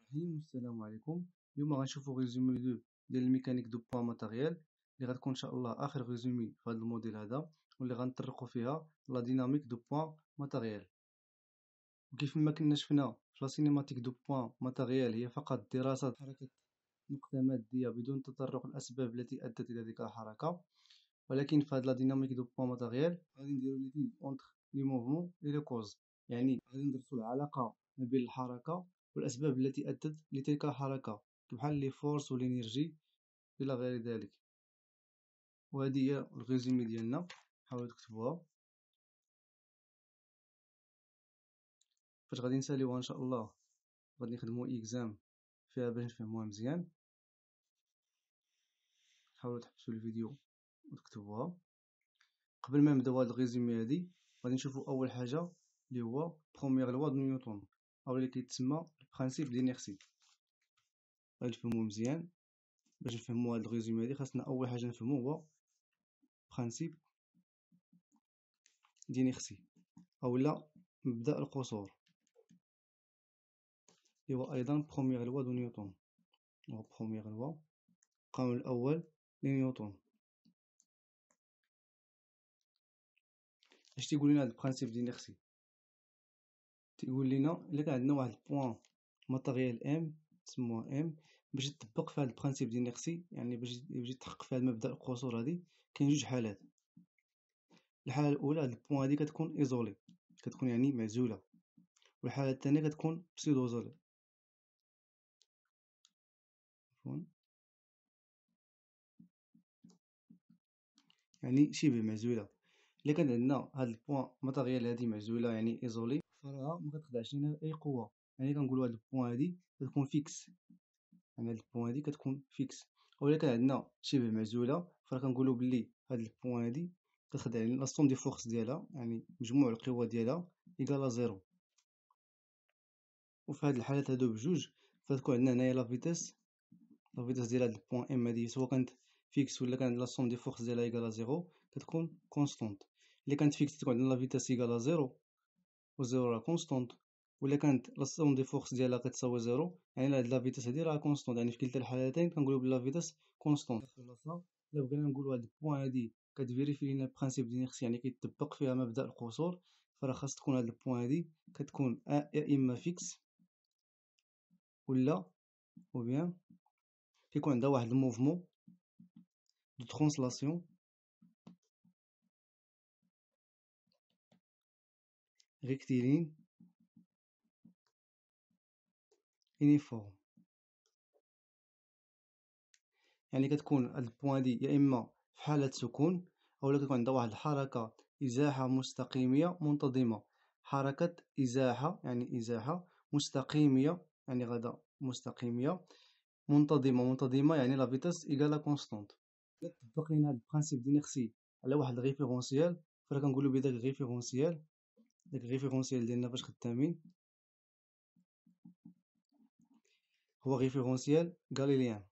الرحيم والسلام عليكم. اليوم غنشوفو ريزومي ديال الميكانيك دو بوا ماتيريال اللي غتكون ان شاء الله اخر ريزومي في هذا الموديل هذا، واللي غنطرقو فيها لا ديناميك دو بوا ماتيريال. وكيف ما كنا شفنا في لا سينيماتيك دو بوا ماتيريال هي فقط دراسة حركة نقطة مادية بدون تطرق الأسباب التي أدت إلى تلك الحركة، ولكن في هاد لا ديناميك دو بوا ماتيريال غادي نديرو ليتيد اونتر لي موفمون اي لي كوز، يعني غادي ندرسو العلاقة ما بين الحركة والأسباب التي أدت لتلك الحركة، بحال لي فورس والإنرجي إلى غير ذلك. وهذه هي الريزومي ديالنا، حاولوا تكتبوها فاش غادي نساليوها إن شاء الله. غادي نخدمو إكزام فيها باش نفهموها مزيان. حاولوا تحبسوا الفيديو وتكتبوها. قبل ما نبداو هاد الريزومي هادي غادي نشوفو أول حاجة اللي هو بروميير لوا دو نيوتن، أو اللي كيتسمى البرانسيب دينيرسي. غادي نفهموه مزيان. باش نفهمو هاد الريزومي هادي خاصنا أول حاجة نفهمو هو برانسيب دينيرسي، أولا مبدأ القصور، اللي هو أيضا بروميير لوا دو نيوتن. هو بروميير لوا، القانون الأول لنيوتن. اش تيقول لنا هاد البرانسيب دينيرسي؟ تيقول لنا إلا كان عندنا واحد البوان ماتيريال ام نسموها ام، باش تطبق في هاد البرانسيب دينيرسي، يعني باش يتحقق في هاد مبدأ القصور هادي، كاين جوج حالات. الحالة الأولى هاد البوان هادي كتكون ايزولي، كتكون يعني معزولة، والحالة الثانية كتكون بسيدوزولي، يعني شبه معزولة. إلا كان عندنا هاد البوان ماتيريال هادي معزولة يعني ايزولي، فراها مكتخدعش لينا أي قوة، يعني كنقولو هاد البوان هادي كتكون فيكس، يعني هاد البوان هادي كتكون فيكس. أو إلا كان عندنا شبه معزولة فراه كنقولو بلي هاد البوان هادي كتخدع لينا لا سوم دي فورس ديالها، يعني مجموع القوى ديالها إيكالا زيرو. وفي هاد الحالات هادو بجوج فتكون عندنا هنايا لا فيتاس ديال هاد البوان ام هادي، سواء كانت فيكس ولا كانت لا سوم دي فورس ديالها إيكالا زيرو، كتكون كونستونت. إلا كانت فيكس تكون عندنا لا فيتاس إيكالا زيرو، و زيرو راه كونستونت. ولا كانت لا سوم دي فورس ديالها كتساوي زيرو، يعني هاد لا فيتاس هادي راه كونستونت، يعني في كلتا الحالتين كنقولو بلي لا فيتاس كونستونت. خلاصة إلا بغينا نقولو هاد البوان هادي كتفيريفي لينا البرانسيب دينيرسي، يعني كيطبق فيها مبدأ القصور، فراه خاص تكون هاد البوان هادي كتكون يا إما فيكس ولا ou bien كيكون عندها واحد الموفمون دو ترانسلاسيون ريكتيلين يونيفورم. يعني كتكون هاد البوان هادي يا اما في حالة سكون، اولا كتكون عندها واحد الحركة ازاحة مستقيمية منتظمة. حركة ازاحة يعني ازاحة، مستقيمية يعني غدا مستقيمية، منتظمة يعني لا فيتاس ايكالا كونستونت. إلا طبق لينا هاد البرانسيب دينيرسي على واحد الريفيرونسيال، فراه كنقولو بداك الريفيرونسيال، داك الريفيرونسيال ديالنا فاش خدامين هو ريفيرونسيال غاليليان.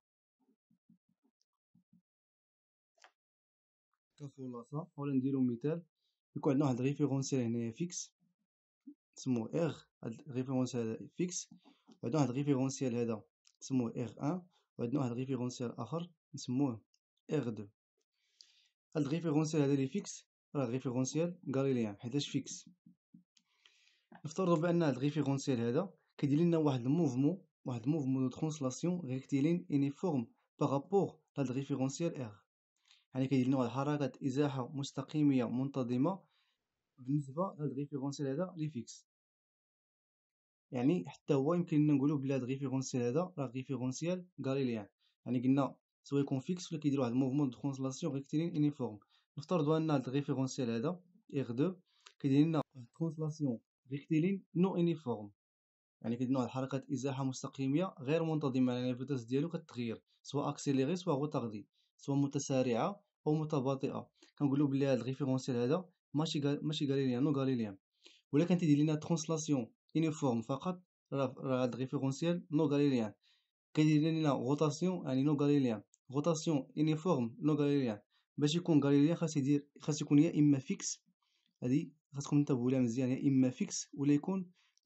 كخلاصة اولا نديرو مثال، يكون عندنا واحد الريفيرونسيال هنايا فيكس نسموه ار، هاد الريفيرونسيال هذا فيكس، وعندنا واحد الريفيرونسيال هذا نسموه ار ان، وعندنا واحد الريفيرونسيال اخر نسموه ار دو. هاد الريفيرونسيال هذا اللي فيكس راه ريفيرونسيال غاليليان حيتاش فيكس. نفترضوا بان هاد الريفيرونسيال هذا كيدير لنا واحد الموفمون دو ترانسلاسيون ريكتيلين يونيفورم بارابور لهاد الريفيرونسيال ار، يعني كيدير لنا واحد حركة ازاحة مستقيمية منتظمة بالنسبة لهاد الريفيرونسيال هذا لي فيكس. يعني حتى هو يمكن لنا نقولوا بلي هاد الريفيرونسيال هذا راه ريفيرونسيال غاليليان، يعني قلنا سواء يكون فيكس ولا كيدير واحد الموفمون دو ترانسلاسيون ريكتيلين يونيفورم. نفترضوا ان هاد الريفيرونسيال هذا ار 2 كيدير لنا واحد ترانسلاسيون ريكتيلين نو يونيفورم، يعني كيدير لنا واحد حركة ازاحة مستقيمية غير منتظمة، يعني الفيتاس ديالو كتغير سواء اكسيليري سواء روتاردي، سواء متسارعة او متباطئة. كنقولوا بلي هاد الريفيرونسيال هذا ماشي غاليليان نو غاليليان. ولكن تيدير لنا ترانسلاسيون يونيفورم فقط، راه هاد الريفيرونسيال نو غاليليان. كيدير لنا روتاسيون يعني نو غاليليان، روتاسيون يونيفورم نو غاليليان. باش يكون غاليليان خاص يكون يا اما فيكس، هادي خاصكم تنتبهوا ليها مزيان، يا اما فيكس ولا يكون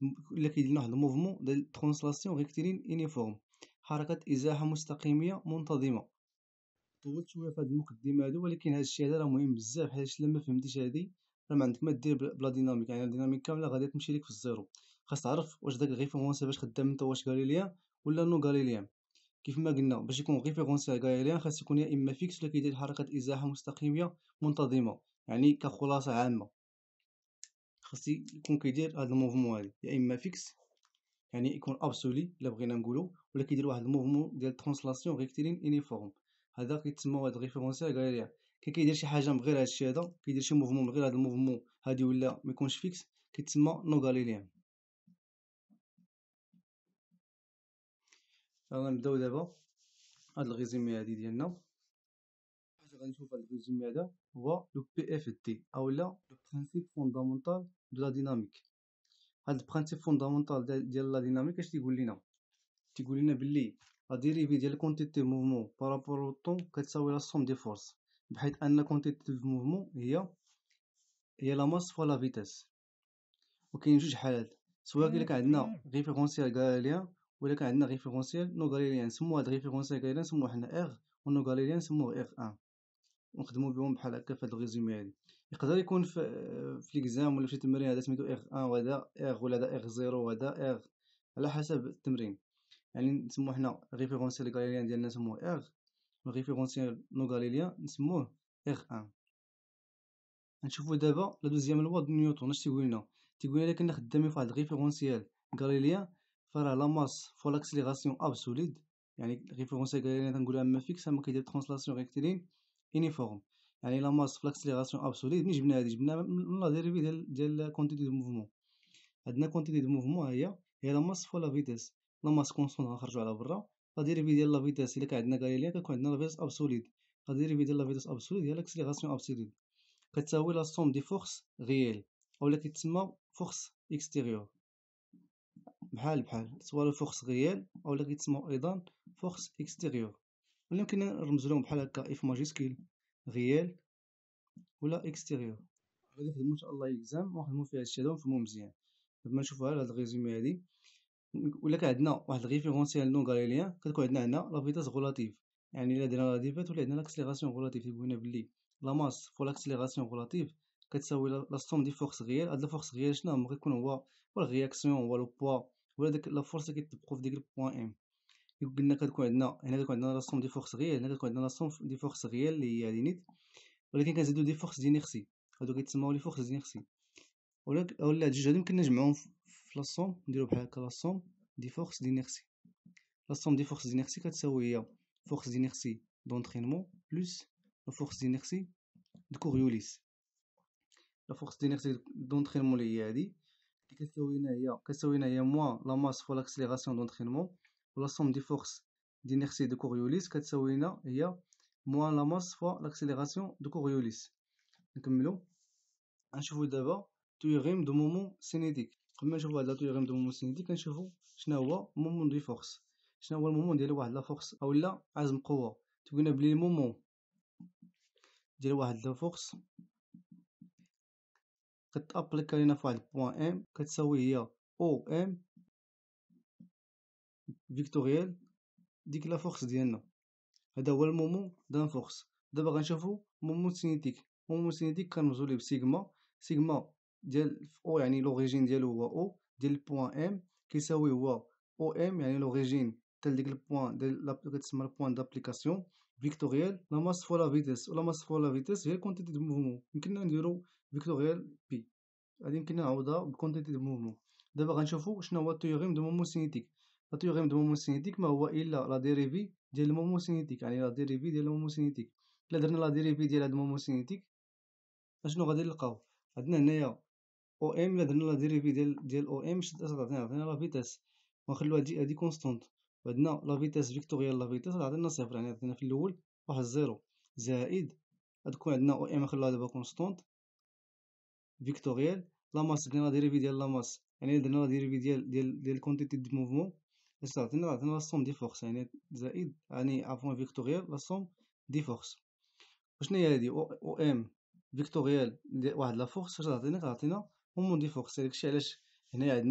إلا كيدير لنا واحد الموفمون ديال ترانسلاسيون ريكتيلين يونيفورم، حركة إزاحة مستقيمية منتظمة. طولت شوية في هاد المقدمة هادو، ولكن هادشي هذا راه مهم بزاف، حيت إلا ما فهمتيش هادي راه ما عندك ما دير بلا ديناميك، يعني الديناميك كاملة غادي تمشي ليك في الزيرو. خاص تعرف واش داك الريفيرونسيال باش خدام نتا واش غاليليان ولا نو غاليليان. كيف ما قلنا باش يكون ريفيرونسيال غاليليان خاص يكون يا إما فيكس ولا كيدير حركة إزاحة مستقيمية منتظمة، يعني كخلاصة عامة خاص يكون كيدير هاد الموفمون هادي يا إما فيكس يعني يكون ابسولي الا بغينا نقولو، ولا كيدير واحد الموفمون ديال ترانسلاسيون ريكتيلين يونيفورم، هذا كيتسمى هاد الريفيرونسيال غاليليان. كيدير شي حاجه من غير هادشي هذا، كيدير شي موفمون من غير هاد الموفمون هادي ولا ما يكونش فيكس، كيتسمى نو غاليليان. غنبداو دابا هاد الريزومي هادي ديالنا. حاجه غنشوف هاد الريزومي هذا هو لو بي اف دي اولا لو برينسيپ فوندامونتال دو لا ديناميك. هاد البرينسيپ فوندامونتال ديال لا ديناميك اش تيقول لنا؟ تيقول لنا باللي لا ديريفي ديال كونتيتي موفمون بارابور او طون كتساوي لا سوم دي فورس، بحيث ان كونتيتي موفمون هي لا ماس فوا لا فيتاس. وكاين جوج حالات، سواء الا كان عندنا ريفيرونسيال غاليليان ولا كان عندنا ريفيرونسيال نو غاليليان. نسمو هاد ريفيرونسيال غاليليان نسموه حنا ار، ونو غاليليان نسموه ار 1، ونخدمو بهم بحال هكا في هاد الريزومي هادي. يقدر يكون في ليكزام ولا في شي تمرين هذا سميتو ار 1 وهذا ار، ولا هذا ار 0 وهذا ار، على حسب التمرين. يعني نسمو حنا ريفيرونسيال غاليليان ديالنا نسموه ار، والريفيرونسيال نو غاليليان نسموه ار 1. نشوفو دابا لا دوزيام لوا د نيوتن اش تيقول لنا؟ تيقول لنا كنا خدامين في واحد الريفيرونسيال غاليليان، فراه لا ماس فوا لاكسيليراسيون ابسوليد، يعني ريفيرونسيال غاليليان تنقولها اما فيكس اما كيدير ترانسلاسيون ريكتيلين يونيفورم. يعني لا ماس في لاكسيليراسيون ابسوليد ملي جبنا هادي جبنا من لا ديريفي ديال كونتيتي دو موفمون. عندنا كونتيتي دو موفمون هي لا ماس فوا لا فيتاس، لا ماس كونستون غنخرجو على برا. لا ديريفي ديال لا فيتاس الا كان عندنا غاليليان كتكون عندنا لا فيتاس ابسوليد، لا ديريفي ديال لا فيتاس ابسوليد هي لاكسيليراسيون ابسوليد، كتساوي لا سوم دي فورس ريال اولا كيتسمى فورس اكستيريور. بحال سوا لو فورس ريال اولا كيتسمى ايضا فورس اكستيريور، ولا يمكن نرمز لهم بحال هكا اف ماجيسكول ريال ولا اكستيريور. غادي نخدمو ان شاء الله اكزام ونخدمو فيه هادشي هذا ونفهمو مزيان. دابا نشوفو هاد الريزومي هادي. ولا كان عندنا واحد الريفيرونسيال نو غاليليان كتكون عندنا هنا لا فيتاس غولاتيف، يعني الا درنا لا ديفات ولا عندنا لاكسيليراسيون غولاتيف. تيقول لنا بلي لا ماس فوا لاكسيليراسيون غولاتيف كتساوي لا سوم دي فورس ريال. هاد لا فورس ريال شنو هو؟ كيكون هو الرياكسيون هو لو بوا ولا ديك لا فورس اللي كيطبقوا في ديك البوان ام. قلنا كتكون عندنا هنا كتكون عندنا لا سوم دي فورس ريال، هنا كتكون عندنا لا سوم دي فورس ريال اللي هي هادي نيت، ولكن كنزيدو دي فورس دينيرسي، هادو كيتسموا لي فورس دينيرسي. ولا هاد الجوج هادو يمكن نجمعوهم في لا سوم، نديرو بحال هكا لا سوم دي فورس دينيرسي. La somme des forces d'inertie كتساوي هي force d'inertie d'entraînement plus la force d'inertie de Coriolis. La force d'inertie d'entraînement اللي هي هادي اللي كتساوي لنا هي moins la masse fois l'accélération d'entraînement، و la somme des forces d'inertie de Coriolis كتساوي لنا هي moins la masse fois l'accélération de Coriolis. نكملو غنشوفو دابا théorème de moment cinétique. قبل ما نشوفو هاد لا théorème de moment cinétique كنشوفو شنو هو moment دو فورس. شنو هو المومون ديال واحد لا فورس اولا عزم قوه؟ تقولنا بلي المومون ديال واحد لا فورس كتابليكا لينا في واحد البوان ام كتساوي هي او ام فيكتوريال ديك لا فورس ديالنا. هذا هو المومون دان فورس. دابا غنشوفو مومون سينيتيك. مومون سينيتيك كنرمزو ليه بسيغما. سيغما ديال او يعني لوريجين ديالو هو او ديال البوان ام كيساوي هو او ام يعني لوريجين تال ديك البوان ديال كتسمى البوان دابليكاسيون فيكتوريال لا ماس فوا لا فيتاس، ولا ماس فوا لا فيتاس هي الكونتيتي دو موفمون. يمكننا نديرو فيكتوريال بي، هادي يمكننا نعوضها بكونتيتي دو موفمون. دابا غنشوفو شنو هو التيوريم دو مومون سينيتيك. لا تيوريم دو مومون سينيتيك ما هو الا لا ديريفي ديال المومون سينيتيك، يعني لا ديريفي ديال المومون سينيتيك. الا درنا لا ديريفي ديال هاد المومون سينيتيك اشنو غادي نلقاو؟ عندنا هنايا او ام. الا درنا لا ديريفي ديال او ام تعطينا لا فيتاس، ونخلو هادي كونستونت، وعندنا لا فيتاس فيكتوريال لا فيتاس غتعطينا صفر، يعني عطينا في الاول واحد زيرو زائد غتكون عندنا او ام نخلوها دابا كونستونت فيكتوريال لا ماس. درنا لا ديريفي ديال لا ماس، يعني درنا لا ديريفي ديال كونتيتي دو موفمون اش تعطينا؟ لا سوم دي فورس، يعني زائد يعني عفوا فيكتوريال لا سوم دي فورس. وشنو هي هادي او ام فيكتوريال واحد لا فورس؟ اش تعطينا؟ كتعطينا مومون دي فورس. داكشي علاش هنايا عندنا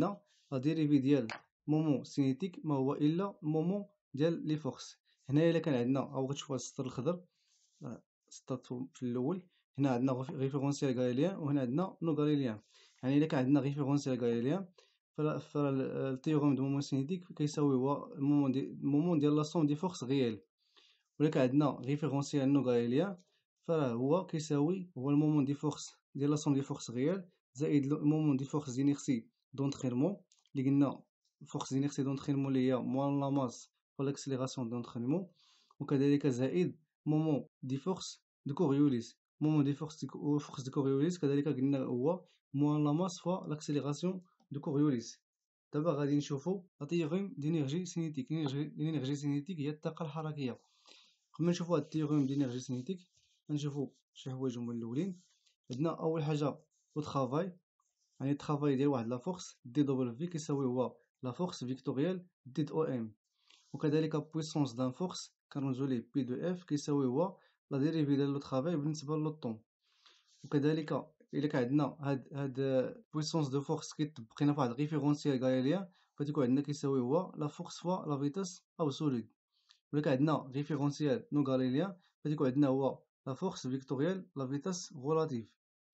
لا ديريفي ديال مومون سينيتيك ما هو الا مومون ديال لي فورس. هنايا الا كان عندنا او غتشوفوا السطر الخضر، السطر في الاول، هنا عندنا ريفيرونسيال غاليليان وهنا عندنا نو غاليليان. يعني الا كان عندنا ريفيرونسيال غاليليان فالتيوريم دو مومون سينيتيك كيساوي هو المومون ديال لا سوم دي فورس غيال. ولا كان عندنا ريفيرونسيال نو غاليليان فراه هو كيساوي هو المومون دي فورس ديال لا سوم دي فورس غيال زائد المومون دي فورس دينيرسي دونترينمون اللي قلنا فورس دينيرسي دونترينمون اللي هي موان لا ماس فوا لاكسيليراسيون دونترينمون، وكذلك زائد مومون دي فورس دو كوريوليس. مومون دي فورس دو كوريوليس كذلك قلنا هو موان لا ماس فوا لاكسيليراسيون دو كوريوليس. دابا غادي نشوفو لا تيوريم دينيرجي سينيتيك. الانرجي سينيتيك هي الطاقة الحركية. قبل ما نشوفو هاد التيوريم دينيرجي سينيتيك غنشوفو شي حوايج هما الاولين. عندنا اول حاجة لو ترافاي، يعني الترافاي ديال واحد لا فورس دي دبل في كيساوي هو لا فورس فيكتوريال دي او ام، وكذلك بويسونس دان فورس كنرمزو ليه بي دو اف كيساوي هو لا ديريفي ديال لو ترافاي بالنسبة لو طون. وكذلك الا كان عندنا هاد بويسونس دو فورس كيطبقينا فواحد ريفيرونسيال غاليليان فتيكون عندنا كيساوي هو لا فورس فوا لا فيتاس ابسولود. ولا كان عندنا ريفيرونسيال نو غاليليان فتيكون عندنا هو لا فورس فيكتوريال لا فيتاس غولاتيف.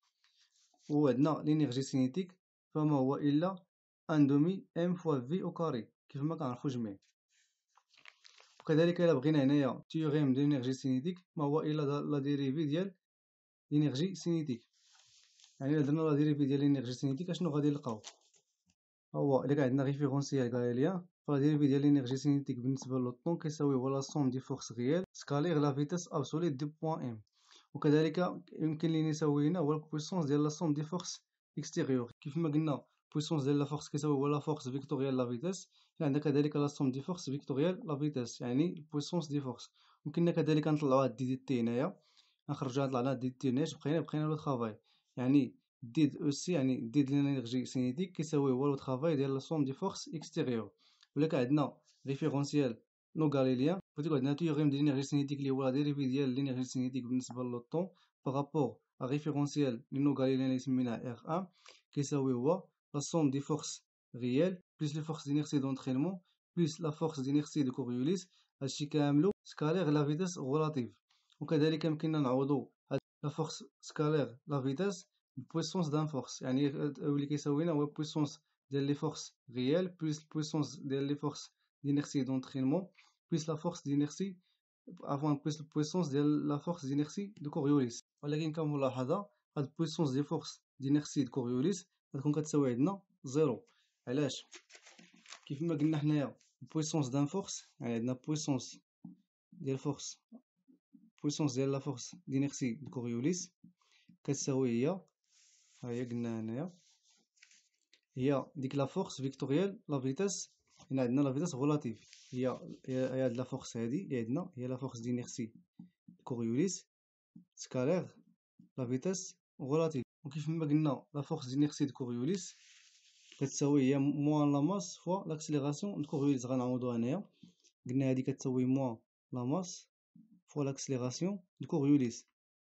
وعندنا لينيرجي سينيتيك فما هو الا ان دومي ام فوا في او كاري كيف ما كنعرفو جميع. وكذلك الا بغينا هنايا تيوريم ديال لينيرجي سينيتيك ما هو الا لا ديريفي ديال لينيرجي سينيتيك. يعني الا درنا لا ديريفي ديال لينيرجي سينيتيك اشنو غادي نلقاو؟ هو الا كان عندنا ريفيرونسيال غاليليان فلا ديريفي ديال لينيرجي سينيتيك بالنسبه لو طون كيساوي هو لا سوم دي فورس غيال سكالير لا فيتاس ابسوليت دو بوين ام. وكذلك يمكن لي نساوي هنا هو البويسونس ديال لا سوم دي فورس اكستيريور. كيف ما قلنا بويسونس ديال لا فورس كيساوي هو لا فورس فيكتوريال لا فيتاس، عندنا كذلك لا سوم دي فورس فيكتوريال لا فيتاس يعني البويسونس دي فورس. ممكننا كذلك نطلعوا هاد دي تي هنايا، نخرجوها نطلع لنا دي تي هنايا بقينا لو ترافاي. يعني دي او سي يعني دي لينيرجي سينيتيك كيساوي هو لو ترافاي ديال لا سوم دي فورس اكستيريور. ولا كان عندنا ريفيرونسيال نو غاليليان فتيكون عندنا تيوريم ديال لينيرجي سينيتيك اللي هو لا ديريفي ديال لينيرجي سينيتيك بالنسبه لو طون بارابور ا ريفيرونسيال نو غاليليان اللي سميناه ار 1 كيساوي هو لا سوم دي فورس ريال بلس لي فورس دينيرسي دونترينمون بلس لا فورس دينيرسي دو كوريوليس هادشي كاملو سكالير لا فيتاس غولاتيف. وكذلك يمكننا نعوضو لا فورس سكالير لا فيتاس بويسونس دان فورس، يعني اللي كيساوي لنا هو بويسونس ديال لي فورس ريال بلس بويسونس ديال لي فورس دينيرسي دونترينمون بلس لا فورس دينيرسي افون بلس البويسونس ديال لا فورس دينيرسي دو كوريوليس. ولكن كملاحظه هاد البويسونس ديال فورس دينيرسي دو كوريوليس غتكون كتساوي عندنا زيرو. علاش؟ كيف ما قلنا حنايا بويسونس دان فورس يعني عندنا بويسونس ديال فورس بويسونس ديال لا فورس دينيرسي دو كوريوليس كتساوي هي ها هي قلنا هنايا هي ديك لا فورس فيكتوريال لا فيتاس. هنا عندنا لا فيتاس غولاتيف هي هاد لا فورس هادي اللي عندنا هي لا فورس دينيرسي كوريوليس سكالير لا فيتاس غولاتيف. وكيف ما قلنا لا فورس دينيرسي دو كوريوليس كتساوي هي موان لا ماس فوا لاكسيليراسيون دو كوريوليس. غنعوضوها هنايا قلنا هادي كتساوي موان لا ماس فوا لاكسيليراسيون دو كوريوليس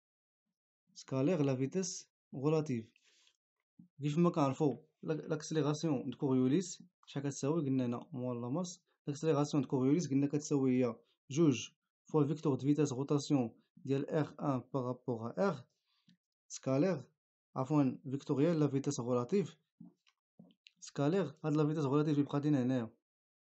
سكالير لا فيتاس غولاتيف. كيف ما كنعرفو لاكسيليراسيون دو كوريوليس شحال كتساوي؟ قلنا هنا موان لا ماس. لاكسيليراسيون دو كوريوليس قلنا كتساوي هي جوج فوا فيكتور دو فيتاس روتاسيون ديال R1 بارابور ا R سكالير عفوا فيكتوريال لا فيتاس غولاتيف سكالير هاد لا فيتاس غولاتيف اللي بقات لينا هنايا.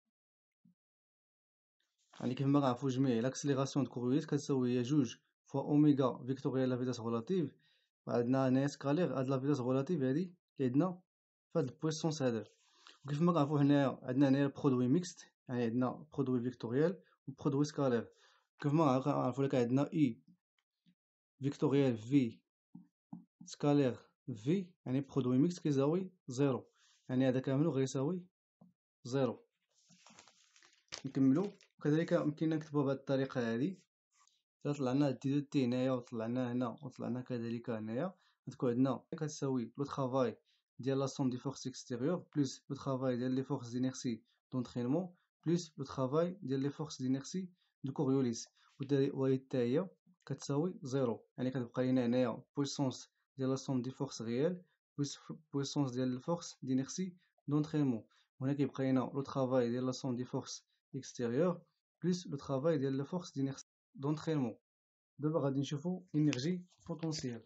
يعني كيف ما كنعرفو جميع لاكسيليراسيون دو كوريوليس كتساوي هي جوج فوا اوميغا فيكتوريال لا فيتاس غولاتيف. وعندنا هنايا سكالير هاد لا فيتاس غولاتيف هادي اللي عندنا فهاد البويسونس هذا. وكيف ما كنعرفو هنايا عندنا هنايا برودوي ميكست يعني عندنا برودوي فيكتوريال وبرودوي سكالير. كيف ما كنعرفو لك عندنا اي فيكتوريال في سكالير في يعني برودوي ميكس كيساوي زيرو، يعني هذا كامل غيساوي زيرو. نكملو. وكذلك يمكننا نكتبوها بهذه الطريقه هذه. الا طلعنا دي دو تي هنايا وطلعنا هنا وطلعنا كذلك هنايا غتكون عندنا كتساوي لو ترافاي ديال لا سوم دي فورس اكستيريور بلس لو ترافاي ديال لي فورس دينيرسي دونترينمون بلس لو ترافاي ديال لي فورس دينيرسي دو كوريوليس وهي حتى هي كتساوي زيرو. يعني كتبقى لينا هنايا بويسونس ديال لا سوم دي فورس ريال بلس بويسونس ديال الفورس دينيرسي دونترينمون وهنا كيبقى لنا لو طرافاي ديال لا سوم دي فورس اكستيريور بلس لو طرافاي ديال لا فورس دونترينمون. دابا غادي نشوفو انرجي بوتونسيال.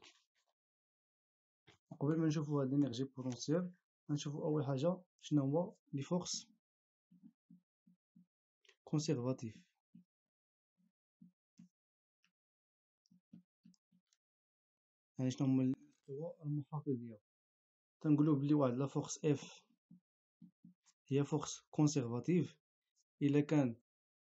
قبل ما نشوفو هاد الانرجي بوتونسيال غنشوفو اول حاجه شنو هو لي فورس كونسيرفاتيف. يعني شنو هما هو المحافظيه. تنقولو بلي واحد لا فورس اف هي فورس كونسيرفاتيف الا كان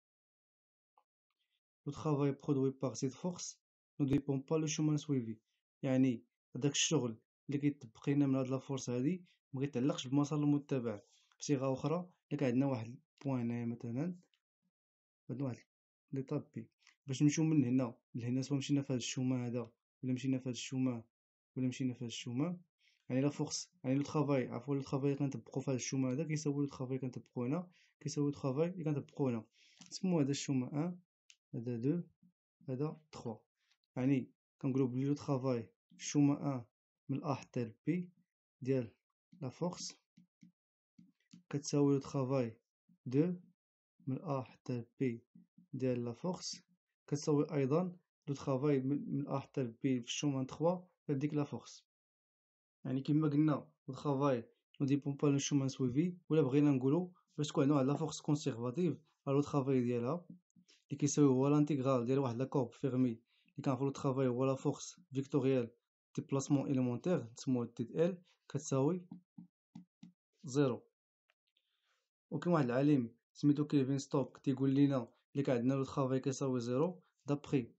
le travail produit par cette force ne dépend pas le chemin suivi. يعني هداك الشغل اللي كيطبق لينا من هاد لا فورس هادي مكيتعلقش بالمسار المتبع. بصيغه اخرى الا كان عندنا واحد البوان هنايا مثلا، عندنا واحد ليطاب بي، باش نمشيو من هنا لهنا، سواء مشينا في هاد الشوما هذا ولا مشينا في هاد الشوما ولا مشينا في هاد الشوما، يعني لا فورس يعني لو طرافاي عفوا لو طرافاي اللي كنطبقو في هاد الشوما هذا كيساوي لو طرافاي اللي كنطبقو هنا كيساوي لو طرافاي اللي كنطبقو هنا. نسمو هذا الشوما 1 هذا 2 هذا 3. يعني كنقولو بلي لو طرافاي الشوما 1 من ا حتى ل بي ديال لا فورس كتساوي لو طرافاي 2 من ا حتى ل بي ديال لا فورس كتساوي ايضا لو طرافاي من ا حتى ل بي في الشوما 3 ديال ديك لا فورس. يعني كما قلنا لو طرافاي نو ديبون با لو شومان سويفي، ولا بغينا نقولو باش تكون عندنا واحد لا فورس كونسيرفاتيف لو طرافاي ديالها اللي كيساوي هو لانتيغرال ديال واحد لا كورب فيرمي اللي كنعرفو لو طرافاي هو لا فورس فيكتوريال ديبلاسمون إليمونتير نسموها تي ال كتساوي 0. وكاين واحد العالم سميتو كيلفين ستوك تيقول لينا اللي كان عندنا لو طرافاي كيساوي 0 دابخي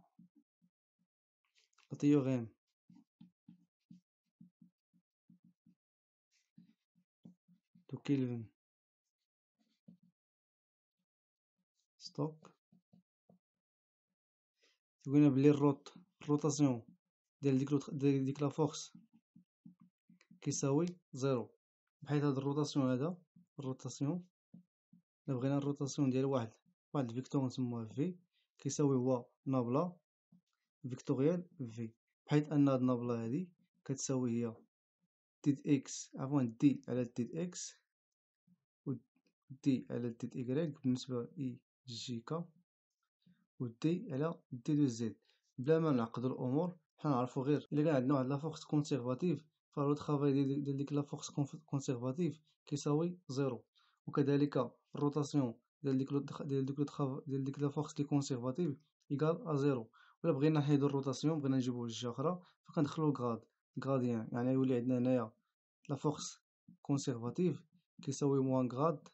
لا تيوغيم دو كيلفين ستوك تقولنا بلي الروتاسيون ديال ديك لا فورس كيساوي 0، بحيث هاد الروتاسيون الا بغينا الروتاسيون ديال واحد الفيكتور نسموها في كيساوي هو نابلا فيكتوريال في، بحيث ان هاد نابلا هادي كتساوي هي تيت اكس عفوا دي على تيت اكس و دي على تيت ايكغيك بالنسبة اي جي كا و دي على دي دو زد. بلا ما نعقدو الامور حنا نعرفو غير الا كان عندنا واحد لا فورس كونسيرفاتيف فلو طرافاي ديال ديك لا فورس كونسيرفاتيف كيساوي 0، وكذلك الروتاسيون ديال ديك لا فورس لي كونسيرفاتيف ايكال ا 0. ولا بغينا نحيدو الروتاسيون بغينا نجيبوه لجهة اخرى فكندخلو غراديان، يعني يولي عندنا هنايا لا فورس كونسيرفاتيف كيساوي موان غراد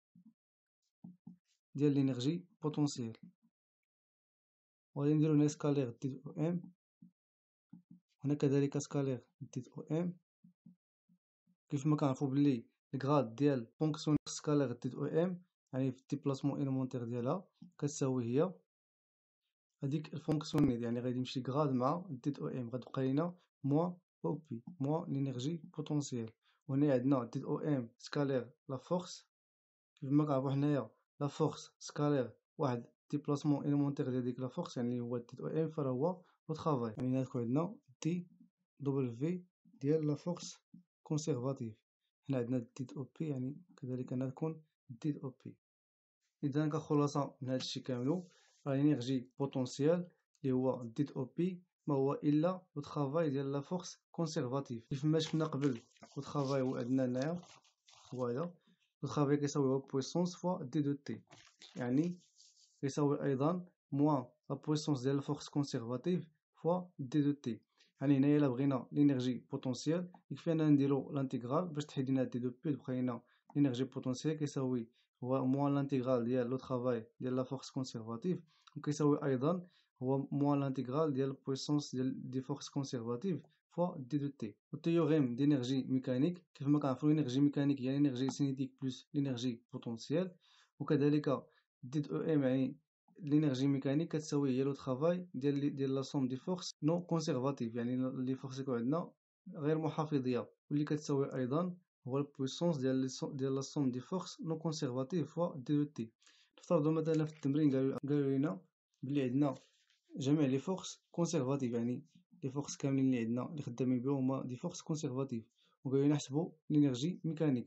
ديال لينيرجي بوتونسييل. وغادي نديرو هنا سكالير دي او ام، هنا كذلك سكالير دي او ام، كيف ما كنعرفو بلي الغراد ديال فونكسيون سكالير دي او ام يعني في الديبلاسمون إليمونتير ديالها كتساوي هي هاديك الفونكسيونيل، يعني غادي يمشي غراد مع دي او ام غتبقى لينا موان او بي موان لينيرجي بوتونسييل. وهنا عندنا دي او ام سكالير لا فورس، كيف ما كنعرفو حنايا لا فورس سكالير واحد ديبلاسمون إليمونتير ديال ديك لا فورس يعني هو دي او ام فراه هو لو طرافاي. يعني هنا تكون عندنا دي دبل في ديال لا فورس كونسيرفاتيف، هنا عندنا دي او بي يعني كذلك هنا تكون دي او بي. اذا كخلاصه من هادشي كاملو الانرجي بوتونسيال اللي هو دي او بي ما هو الا لو طرافاي ديال لا فورس كونسيرفاتيف. كيف ما شفنا قبل لو طرافاي هو عندنا هنايا هو هذا لو طرافاي كيساوي هو بويسونس فوا دي دو تي، يعني يساوي ايضا موان لا بويسونس ديال الفورس كونسيرفاتيف فوا دي دو تي. يعني هنايا الا بغينا لينيرجي بوتونسيال يكفي اننا نديرو لانتيغرال باش تحيد لنا دي دو بي تبقى لينا لينيرجي بوتونسيال كيساوي هو موان لانتيغرال ديال لو طرافاي ديال لا فورس كونسيرفاتيف، وكيساوي ايضا هو موان لانتيغرال ديال البويسونس ديال دي فورس كونسيرفاتيف فوا دي دو تي. والتيوغيم دينيرجي ميكانيك كيف ما كنعرفو لينيرجي ميكانيك هي لينيرجي سينيتيك بلس لينيرجي بوتونسيال، وكذلك دي او ام يعني لينيرجي ميكانيك كتساوي هي لو طرافاي ديال لا سوم دي فورس نو كونسيرفاتيف، يعني لي فورس يكون عندنا غير محافظيه، واللي كتساوي ايضا هو البويسونس ديال لا سوم دي فورس نو كونسيرفاتيف فوا دي دو تي. نفترضوا مثلا في التمرين قالوا لنا بلي عندنا جميع لي فورس كونسيرفاتيف، يعني لي فورس كاملين اللي عندنا اللي خدامين بهم هما دي فورس كونسيرفاتيف، وقالوا لنا نحسبوا لينيرجي ميكانيك.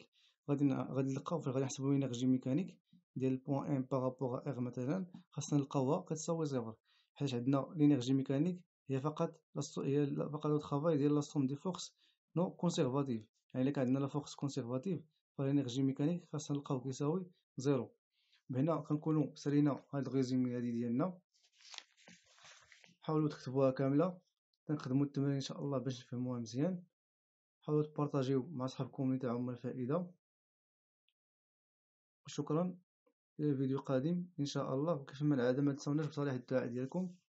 غادي نلقاو فين غادي نحسبو لينيرجي ميكانيك ديال بوان ام بارابور ار مثلا، خاصنا نلقاوها كتساوي صفر، حيت عندنا لينيرجي ميكانيك هي فقط لو طرافاي ديال لا سوم دي فورس نو كونسيرفاتيف. يعني الا كان عندنا لا فورس كونسيرفاتيف فالانرجي ميكانيك خاصنا نلقاو كيساوي زيرو. بهنا كنكونوا سالينا هاد الريزومي هادي ديالنا. حاولوا تكتبوها كامله، تنخدموا التمارين ان شاء الله باش نفهموها مزيان. حاولوا تبارطاجيو مع صحابكم اللي تاعهم الفائده. وشكرا، إلى الفيديو القادم إن شاء الله. وكيف ما العادة ما تنسوناش بصالح الدعاء ديالكم.